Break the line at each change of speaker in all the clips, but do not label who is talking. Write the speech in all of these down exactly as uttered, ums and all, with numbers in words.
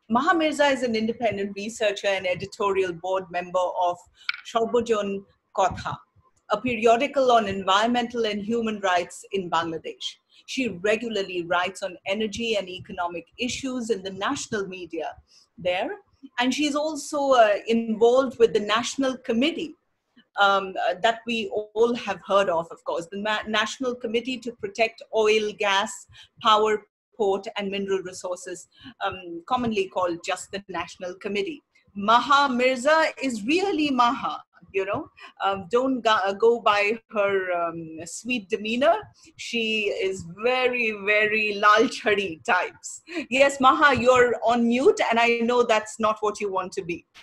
Maha Mirza is an independent researcher and editorial board member of Sarbojon Kotha, a periodical on environmental and human rights in Bangladesh. She regularly writes on energy and economic issues in the national media there, and she's also uh, involved with the National Committee um, uh, that we all have heard of, of course, the Ma- National Committee to Protect Oil, Gas, Power, Port, and Mineral Resources, um, commonly called just the National Committee. Maha Mirza is really Maha, you know. Um, don't go, uh, go by her um, sweet demeanor. She is very, very Lal Chhari types. Yes, Maha, you're on mute, and I know that's not what you want to be.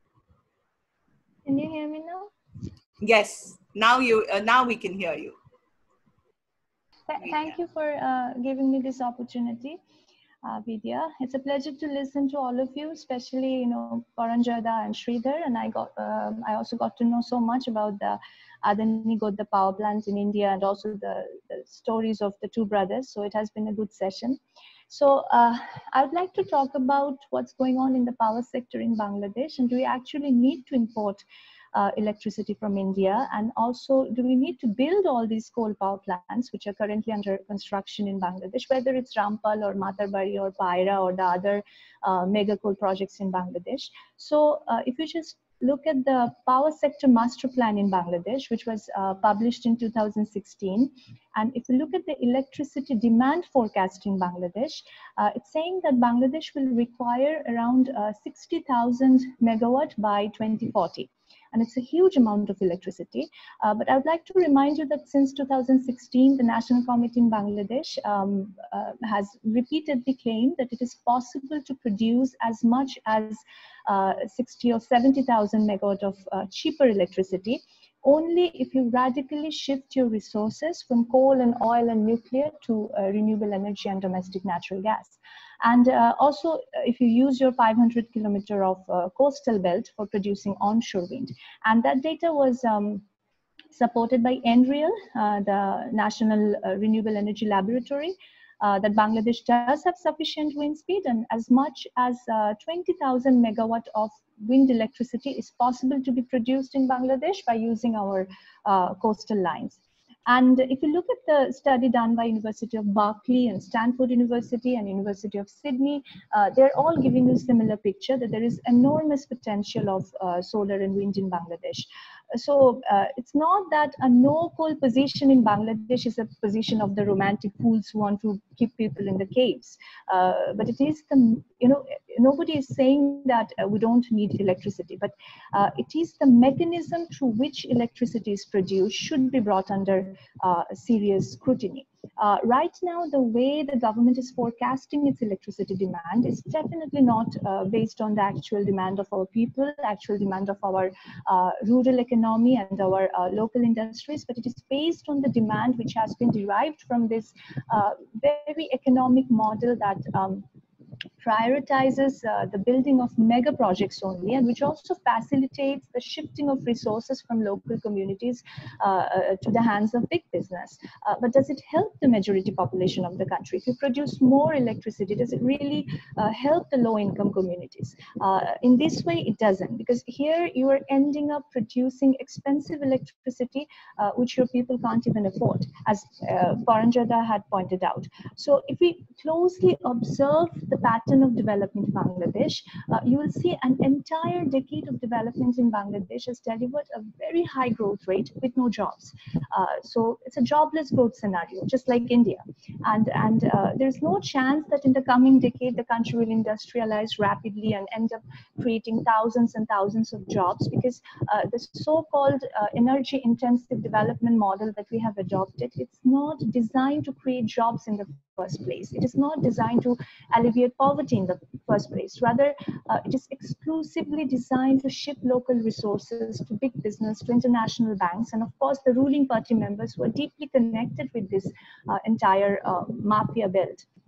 Can you hear me now?
Yes, now you uh, now we can hear you.
Th thank you for uh, giving me this opportunity, uh, Vidya. It's a pleasure to listen to all of you, especially you know Paranjada and Sridhar. And I got um, I also got to know so much about the Adani Godda power plants in India and also the, the stories of the two brothers. So it has been a good session. So uh, I'd like to talk about what's going on in the power sector in Bangladesh, and do we actually need to import Uh, electricity from India, and also do we need to build all these coal power plants which are currently under construction in Bangladesh, whether it's Rampal or Matarbari or Paira or the other uh, mega coal projects in Bangladesh. So uh, if you just look at the power sector master plan in Bangladesh, which was uh, published in two thousand sixteen, and if you look at the electricity demand forecast in Bangladesh, uh, it's saying that Bangladesh will require around uh, sixty thousand megawatt by twenty forty. And it's a huge amount of electricity. Uh, but I would like to remind you that since two thousand sixteen, the National Committee in Bangladesh um, uh, has repeatedly claimed that it is possible to produce as much as uh, sixty or seventy thousand megawatt of uh, cheaper electricity, only if you radically shift your resources from coal and oil and nuclear to uh, renewable energy and domestic natural gas. And uh, also, if you use your five hundred kilometer of uh, coastal belt for producing onshore wind. And that data was um, supported by NREL, uh, the National uh, Renewable Energy Laboratory, uh, that Bangladesh does have sufficient wind speed, and as much as uh, twenty thousand megawatt of wind electricity is possible to be produced in Bangladesh by using our uh, coastal lines. And if you look at the study done by University of Berkeley and Stanford University and University of Sydney, uh, they're all giving you a similar picture that there is enormous potential of uh, solar and wind in Bangladesh. So uh, it's not that a no coal position in Bangladesh is a position of the romantic fools who want to keep people in the caves. Uh, but it is the, you know, nobody is saying that uh, we don't need electricity, but uh, it is the mechanism through which electricity is produced should be brought under uh, serious scrutiny. Uh, right now, the way the government is forecasting its electricity demand is definitely not uh, based on the actual demand of our people, actual demand of our uh, rural economy and our uh, local industries, but it is based on the demand which has been derived from this uh, very economic model that um, prioritizes uh, the building of mega projects only, and which also facilitates the shifting of resources from local communities uh, uh, to the hands of big business. Uh, but does it help the majority population of the country? If you produce more electricity, does it really uh, help the low-income communities? Uh, in this way, it doesn't, because here you are ending up producing expensive electricity, uh, which your people can't even afford, as uh, Paranjada had pointed out. So if we closely observe the pattern of development in Bangladesh, uh, you will see an entire decade of development in Bangladesh has delivered a very high growth rate with no jobs. Uh, so it's a jobless growth scenario, just like India. And, and uh, there's no chance that in the coming decade, the country will industrialize rapidly and end up creating thousands and thousands of jobs, because uh, the so-called uh, energy intensive development model that we have adopted, it's not designed to create jobs in the first place. It is not designed to alleviate poverty in the first place. Rather, uh, it is exclusively designed to ship local resources to big business, to international banks, and of course the ruling party members who are deeply connected with this uh, entire uh, mafia belt.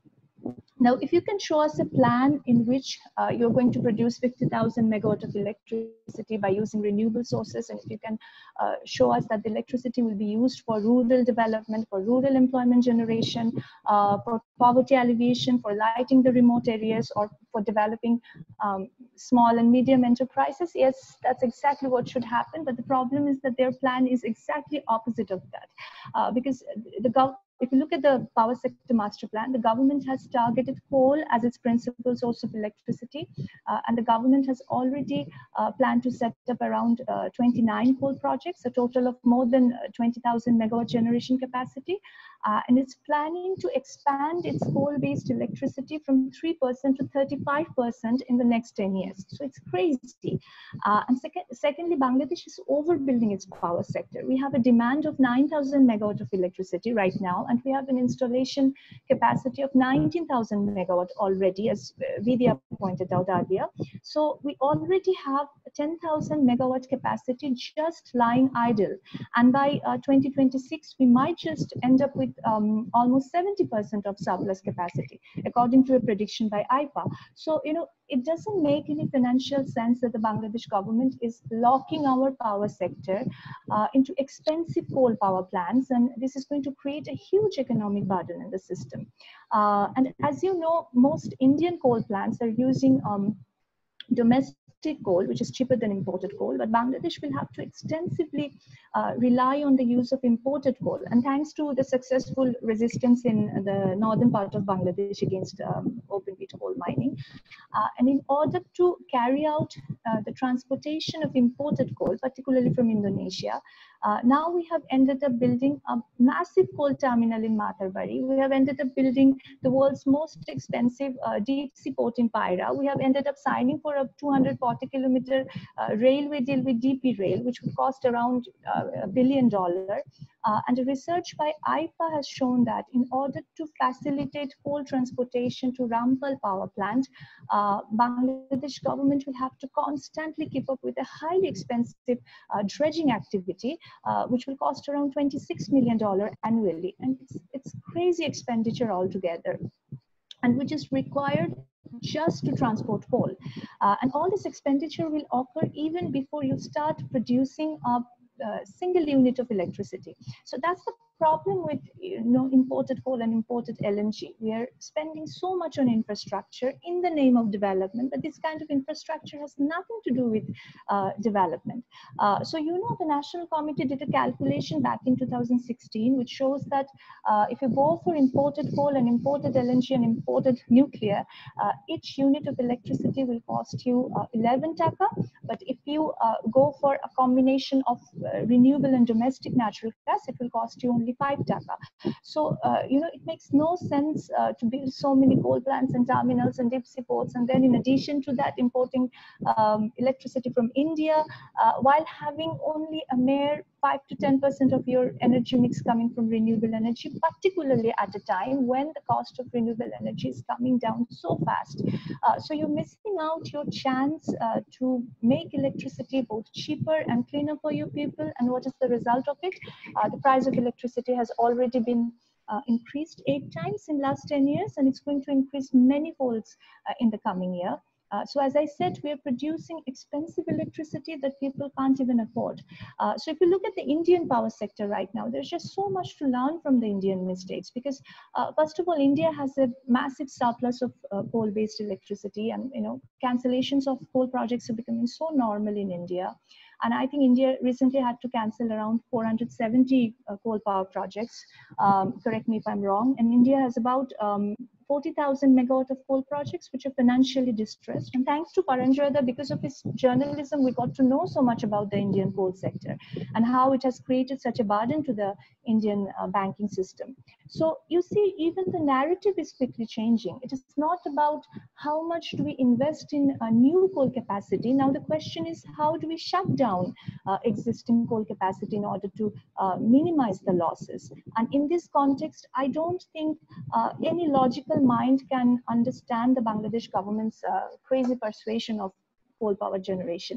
Now, if you can show us a plan in which uh, you're going to produce fifty thousand megawatt of electricity by using renewable sources, and if you can uh, show us that the electricity will be used for rural development, for rural employment generation, uh, for poverty alleviation, for lighting the remote areas, or for developing um, small and medium enterprises, yes, that's exactly what should happen. But the problem is that their plan is exactly opposite of that, uh, because the government, if you look at the power sector master plan, the government has targeted coal as its principal source of electricity, uh, and the government has already uh, planned to set up around uh, twenty-nine coal projects, a total of more than twenty thousand megawatt generation capacity, uh, and it's planning to expand its coal-based electricity from three percent to thirty-five percent in the next ten years. So it's crazy. Uh, and second, secondly, Bangladesh is overbuilding its power sector. We have a demand of nine thousand megawatt of electricity right now, and we have an installation capacity of nineteen thousand megawatt already, as Vidya pointed out earlier. So we already have ten thousand megawatt capacity just lying idle. And by uh, twenty twenty-six, we might just end up with um, almost seventy percent of surplus capacity, according to a prediction by I P A. So, you know, it doesn't make any financial sense that the Bangladesh government is locking our power sector uh, into expensive coal power plants, and this is going to create a huge economic burden in the system. Uh, and as you know, most Indian coal plants are using um, domestic coal, which is cheaper than imported coal, but Bangladesh will have to extensively uh, rely on the use of imported coal. And thanks to the successful resistance in the northern part of Bangladesh against um, open pit coal mining, uh, and in order to carry out uh, the transportation of imported coal, particularly from Indonesia, uh, now we have ended up building a massive coal terminal in Matarbari. We have ended up building the world's most expensive uh, deep sea port in Paira. We have ended up signing for a two hundred forty kilometer uh, railway deal with D P Rail, which would cost around uh, a billion dollars. Uh, and a research by I P A has shown that in order to facilitate coal transportation to Rampal power plant, uh, Bangladesh government will have to constantly keep up with a highly expensive uh, dredging activity, uh, which will cost around twenty-six million dollars annually. And it's, it's crazy expenditure altogether, and which is required just to transport coal. Uh, and all this expenditure will occur even before you start producing a Uh, single unit of electricity. So that's the problem with, you know, imported coal and imported L N G. We are spending so much on infrastructure in the name of development, but this kind of infrastructure has nothing to do with uh, development. Uh, so, you know, the National Committee did a calculation back in two thousand sixteen, which shows that uh, if you go for imported coal and imported L N G and imported nuclear, uh, each unit of electricity will cost you uh, eleven taka. But if you uh, go for a combination of uh, renewable and domestic natural gas, it will cost you only five taka. So, uh, you know, it makes no sense uh, to build so many coal plants and terminals and deep sea ports, and then in addition to that, importing um, electricity from India, uh, while having only a mere five to ten percent of your energy mix coming from renewable energy, particularly at a time when the cost of renewable energy is coming down so fast. Uh, so you're missing out your chance uh, to make electricity both cheaper and cleaner for your people. And what is the result of it? Uh, the price of electricity has already been uh, increased eight times in last ten years, and it's going to increase many folds uh, in the coming year. Uh, so as I said, we are producing expensive electricity that people can't even afford. Uh, so if you look at the Indian power sector right now, there's just so much to learn from the Indian mistakes, because uh, first of all, India has a massive surplus of uh, coal-based electricity, and, you know, cancellations of coal projects are becoming so normal in India. And I think India recently had to cancel around four hundred seventy uh, coal power projects. Um, correct me if I'm wrong. And India has about um, forty thousand megawatt of coal projects which are financially distressed. And thanks to Paranjada, because of his journalism, we got to know so much about the Indian coal sector and how it has created such a burden to the Indian uh, banking system. So you see, even the narrative is quickly changing. It is not about how much do we invest in a new coal capacity. Now the question is, how do we shut down uh, existing coal capacity in order to uh, minimize the losses? And in this context, I don't think uh, any logical mind can understand the Bangladesh government's uh, crazy persuasion of coal power generation.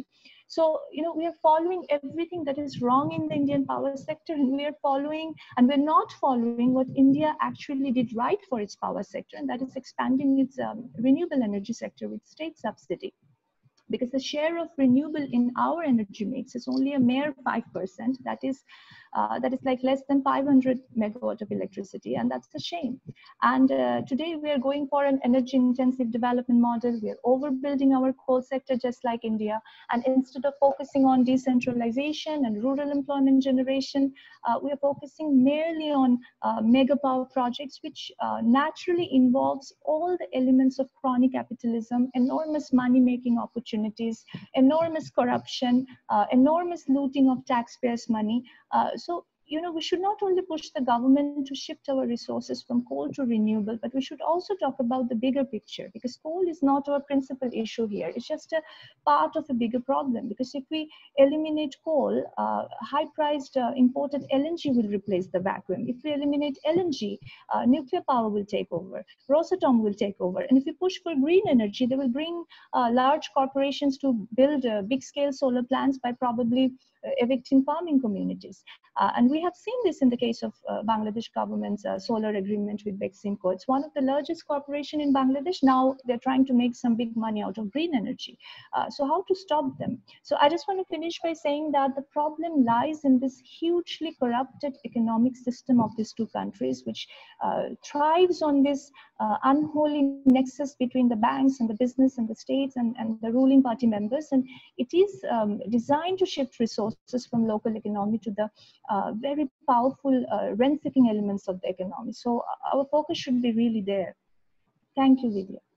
So, you know, we are following everything that is wrong in the Indian power sector, and we are following, and we're not following what India actually did right for its power sector, and that is expanding its um, renewable energy sector with state subsidy. Because the share of renewable in our energy mix is only a mere five percent. That is, uh, that is like less than five hundred megawatt of electricity, and that's a shame. And uh, today we are going for an energy intensive development model. We are overbuilding our coal sector just like India. And instead of focusing on decentralization and rural employment generation, uh, we are focusing merely on uh, mega power projects, which uh, naturally involves all the elements of crony capitalism, enormous money-making opportunities, enormous corruption, uh, enormous looting of taxpayers' money. Uh, so, you know, we should not only push the government to shift our resources from coal to renewable, but we should also talk about the bigger picture, because coal is not our principal issue here. It's just a part of a bigger problem, because if we eliminate coal, uh, high-priced uh, imported L N G will replace the vacuum. If we eliminate L N G, uh, nuclear power will take over, Rosatom will take over. And if we push for green energy, they will bring uh, large corporations to build uh, big-scale solar plants by probably uh, evicting farming communities. Uh, and we have seen this in the case of uh, Bangladesh government's uh, solar agreement with Beximco. It's one of the largest corporations in Bangladesh. Now they're trying to make some big money out of green energy. Uh, so how to stop them? So I just want to finish by saying that the problem lies in this hugely corrupted economic system of these two countries, which uh, thrives on this uh, unholy nexus between the banks and the business and the states and, and the ruling party members. And it is um, designed to shift resources from local economy to the Uh, very powerful uh, rent-seeking elements of the economy. So uh, our focus should be really there. Thank you, Vidya.